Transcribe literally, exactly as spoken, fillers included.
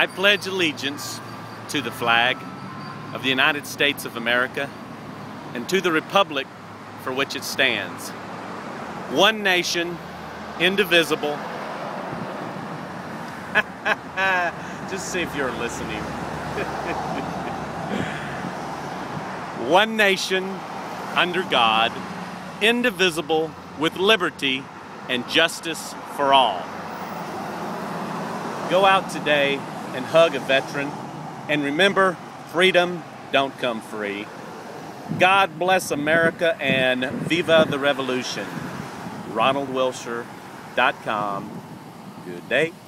I pledge allegiance to the flag of the United States of America and to the republic for which it stands, one nation, indivisible. Just see if you're listening. One nation, under God, indivisible, with liberty and justice for all. Go out today and hug a veteran, and remember, freedom don't come free. God bless America and viva the revolution. Ronald Wilshire dot com. Good day.